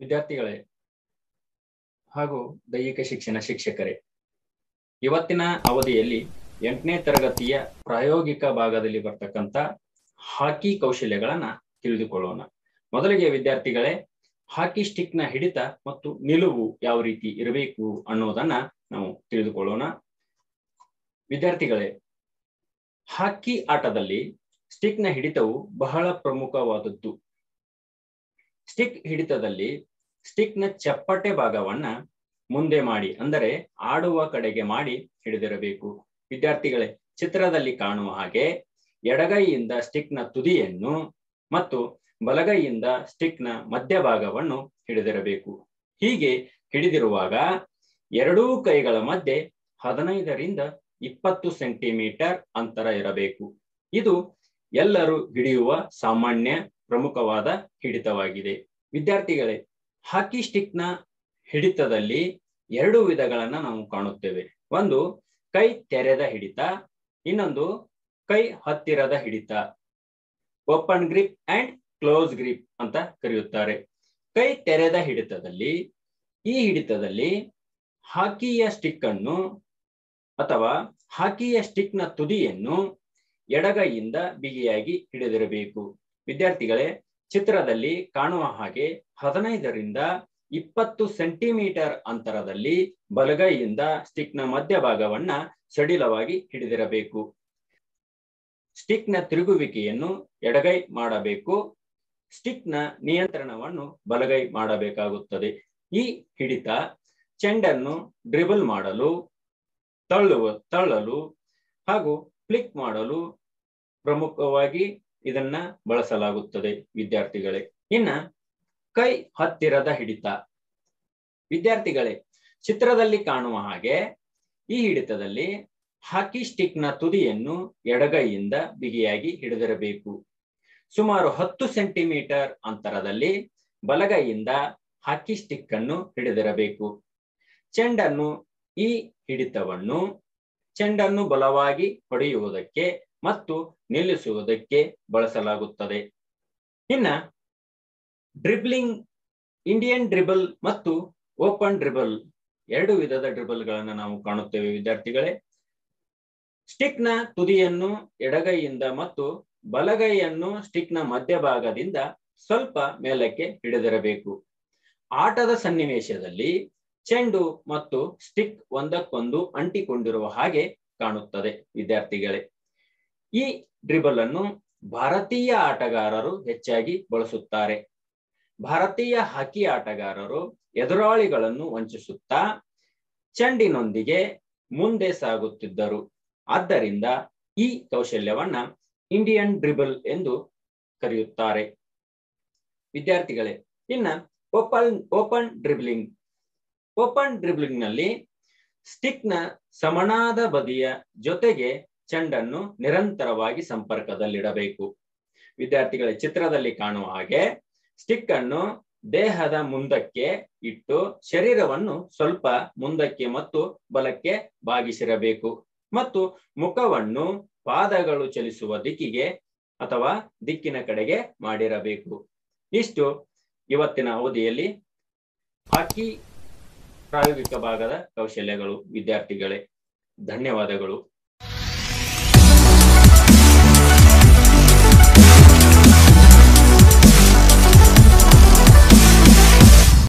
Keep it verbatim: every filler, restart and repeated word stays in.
ವಿದ್ಯಾರ್ಥಿಗಳೇ ಹಾಗೂ ದೈಹಿಕ ಶಿಕ್ಷಣ ಶಿಕ್ಷಕರೇ, ಇವತ್ತಿನ ಅವಧಿಯಲ್ಲಿ ಎಂಟನೇ ತರಗತಿಯ ಪ್ರಾಯೋಗಿಕ ಭಾಗದಲ್ಲಿ ಬರ್ತಕ್ಕಂಥ ಹಾಕಿ ಕೌಶಲ್ಯಗಳನ್ನ ತಿಳಿದುಕೊಳ್ಳೋಣ. ಮೊದಲಿಗೆ ವಿದ್ಯಾರ್ಥಿಗಳೇ, ಹಾಕಿ ಸ್ಟಿಕ್ ನ ಹಿಡಿತ ಮತ್ತು ನಿಲುವು ಯಾವ ರೀತಿ ಇರಬೇಕು ಅನ್ನೋದನ್ನ ನಾವು ತಿಳಿದುಕೊಳ್ಳೋಣ. ವಿದ್ಯಾರ್ಥಿಗಳೇ, ಹಾಕಿ ಆಟದಲ್ಲಿ ಸ್ಟಿಕ್ ನ ಹಿಡಿತವು ಬಹಳ ಪ್ರಮುಖವಾದದ್ದು. ಸ್ಟಿಕ್ ಹಿಡಿತದಲ್ಲಿ ಸ್ಟಿಕ್ ನ ಚಪ್ಪಟೆ ಭಾಗವನ್ನ ಮುಂದೆ ಮಾಡಿ, ಅಂದರೆ ಆಡುವ ಕಡೆಗೆ ಮಾಡಿ ಹಿಡಿದಿರಬೇಕು. ವಿದ್ಯಾರ್ಥಿಗಳೇ, ಚಿತ್ರದಲ್ಲಿ ಕಾಣುವ ಹಾಗೆ ಎಡಗೈಯಿಂದ ಸ್ಟಿಕ್ ನ ತುದಿಯನ್ನು ಮತ್ತು ಬಲಗೈಯಿಂದ ಸ್ಟಿಕ್ ನ ಮಧ್ಯಭಾಗವನ್ನು ಹಿಡಿದಿರಬೇಕು. ಹೀಗೆ ಹಿಡಿದಿರುವಾಗ ಎರಡೂ ಕೈಗಳ ಮಧ್ಯೆ ಹದಿನೈದರಿಂದ ಇಪ್ಪತ್ತು ಸೆಂಟಿಮೀಟರ್ ಅಂತರ ಇರಬೇಕು. ಇದು ಎಲ್ಲರೂ ಹಿಡಿಯುವ ಸಾಮಾನ್ಯ ಪ್ರಮುಖವಾದ ಹಿಡಿತವಾಗಿದೆ. ವಿದ್ಯಾರ್ಥಿಗಳೇ, ಹಾಕಿ ಸ್ಟಿಕ್ ನ ಹಿಡಿತದಲ್ಲಿ ಎರಡು ವಿಧಗಳನ್ನ ನಾವು ಕಾಣುತ್ತೇವೆ. ಒಂದು ಕೈ ತೆರೆದ ಹಿಡಿತ, ಇನ್ನೊಂದು ಕೈ ಹತ್ತಿರದ ಹಿಡಿತ. Open grip and close grip ಅಂತ ಕರೆಯುತ್ತಾರೆ. ಕೈ ತೆರೆದ ಹಿಡಿತದಲ್ಲಿ ಈ ಹಿಡಿತದಲ್ಲಿ ಹಾಕಿಯ ಸ್ಟಿಕ್ ಅನ್ನು ಅಥವಾ ಹಾಕಿಯ ಸ್ಟಿಕ್ ನ ತುದಿಯನ್ನು ಎಡಗೈಯಿಂದ ಬಿಗಿಯಾಗಿ ಹಿಡಿದಿರಬೇಕು. ವಿದ್ಯಾರ್ಥಿಗಳೇ, ಚಿತ್ರದಲ್ಲಿ ಕಾಣುವ ಹಾಗೆ ಹದಿನೈದರಿಂದ ಇಪ್ಪತ್ತು ಸೆಂಟಿಮೀಟರ್ ಅಂತರದಲ್ಲಿ ಬಲಗೈಯಿಂದ ಸ್ಟಿಕ್ ನ ಮಧ್ಯಭಾಗವನ್ನ ಸಡಿಲವಾಗಿ ಹಿಡಿದಿರಬೇಕು. ಸ್ಟಿಕ್ ನ ತಿರುಗುವಿಕೆಯನ್ನು ಎಡಗೈ ಮಾಡಬೇಕು. ಸ್ಟಿಕ್ ನ ನಿಯಂತ್ರಣವನ್ನು ಬಲಗೈ ಮಾಡಬೇಕಾಗುತ್ತದೆ. ಈ ಹಿಡಿತ ಚೆಂಡನ್ನು ಡ್ರಿಬಲ್ ಮಾಡಲು, ತಳ್ಳುವ ತಳ್ಳಲು ಹಾಗೂ ಫ್ಲಿಕ್ ಮಾಡಲು ಪ್ರಮುಖವಾಗಿ ಇದನ್ನ ಬಳಸಲಾಗುತ್ತದೆ. ವಿದ್ಯಾರ್ಥಿಗಳೇ, ಇನ್ನ ಕೈ ಹತ್ತಿರದ ಹಿಡಿತ. ವಿದ್ಯಾರ್ಥಿಗಳೇ, ಚಿತ್ರದಲ್ಲಿ ಕಾಣುವ ಹಾಗೆ ಈ ಹಿಡಿತದಲ್ಲಿ ಹಾಕಿ ಸ್ಟಿಕ್ ನ ತುದಿಯನ್ನು ಎಡಗೈಯಿಂದ ಬಿಗಿಯಾಗಿ ಹಿಡಿದಿರಬೇಕು. ಸುಮಾರು ಹತ್ತು ಸೆಂಟಿಮೀಟರ್ ಅಂತರದಲ್ಲಿ ಬಲಗೈಯಿಂದ ಹಾಕಿ ಸ್ಟಿಕ್ ಅನ್ನು ಹಿಡಿದಿರಬೇಕು. ಚೆಂಡನ್ನು ಈ ಹಿಡಿತವನ್ನು ಚೆಂಡನ್ನು ಬಲವಾಗಿ ಹೊಡೆಯುವುದಕ್ಕೆ ಮತ್ತು ನಿಲ್ಲಿಸುವುದಕ್ಕೆ ಬಳಸಲಾಗುತ್ತದೆ. ಇನ್ನ ಡ್ರಿಬ್ಲಿಂಗ್, ಇಂಡಿಯನ್ ಡ್ರಿಬಲ್ ಮತ್ತು ಓಪನ್ ಡ್ರಿಬಲ್ ಎರಡು ವಿಧದ ಡ್ರಿಬಲ್ ಗಳನ್ನ ನಾವು ಕಾಣುತ್ತೇವೆ. ವಿದ್ಯಾರ್ಥಿಗಳೇ, ಸ್ಟಿಕ್ ನ ತುದಿಯನ್ನು ಎಡಗೈಯಿಂದ ಮತ್ತು ಬಲಗೈಯನ್ನು ಸ್ಟಿಕ್ ನ ಮಧ್ಯಭಾಗದಿಂದ ಸ್ವಲ್ಪ ಮೇಲಕ್ಕೆ ಹಿಡಿದಿರಬೇಕು. ಆಟದ ಸನ್ನಿವೇಶದಲ್ಲಿ ಚೆಂಡು ಮತ್ತು ಸ್ಟಿಕ್ ಒಂದಕ್ಕೊಂದು ಅಂಟಿಕೊಂಡಿರುವ ಹಾಗೆ ಕಾಣುತ್ತದೆ. ವಿದ್ಯಾರ್ಥಿಗಳೇ, ಈ ಡ್ರಿಬಲ್ ಅನ್ನು ಭಾರತೀಯ ಆಟಗಾರರು ಹೆಚ್ಚಾಗಿ ಬಳಸುತ್ತಾರೆ. ಭಾರತೀಯ ಹಾಕಿ ಆಟಗಾರರು ಎದುರಾಳಿಗಳನ್ನು ವಂಚಿಸುತ್ತಾ ಚೆಂಡಿನೊಂದಿಗೆ ಮುಂದೆ ಸಾಗುತ್ತಿದ್ದರು. ಆದ್ದರಿಂದ ಈ ಕೌಶಲ್ಯವನ್ನ ಇಂಡಿಯನ್ ಡ್ರಿಬಲ್ ಎಂದು ಕರೆಯುತ್ತಾರೆ. ವಿದ್ಯಾರ್ಥಿಗಳೇ, ಇನ್ನ open open dribbling. Open dribbling ನಲ್ಲಿ ಸ್ಟಿಕ್ ನ ಸಮನಾದ ಬದಿಯ ಜೊತೆಗೆ ಚೆಂಡನ್ನು ನಿರಂತರವಾಗಿ ಸಂಪರ್ಕದಲ್ಲಿಡಬೇಕು. ವಿದ್ಯಾರ್ಥಿಗಳೇ, ಚಿತ್ರದಲ್ಲಿ ಕಾಣುವ ಹಾಗೆ ಸ್ಟಿಕ್ ಅನ್ನು ದೇಹದ ಮುಂದಕ್ಕೆ ಇಟ್ಟು ಶರೀರವನ್ನು ಸ್ವಲ್ಪ ಮುಂದಕ್ಕೆ ಮತ್ತು ಬಲಕ್ಕೆ ಬಾಗಿಸಿರಬೇಕು ಮತ್ತು ಮುಖವನ್ನು ಪಾದಗಳು ಚಲಿಸುವ ದಿಕ್ಕಿಗೆ ಅಥವಾ ದಿಕ್ಕಿನ ಕಡೆಗೆ ಮಾಡಿರಬೇಕು. ಇಷ್ಟು ಇವತ್ತಿನ ಅವಧಿಯಲ್ಲಿ ಹಾಕಿ ಪ್ರಾಯೋಗಿಕ ಭಾಗದ ಕೌಶಲ್ಯಗಳು. ವಿದ್ಯಾರ್ಥಿಗಳೇ, ಧನ್ಯವಾದಗಳು.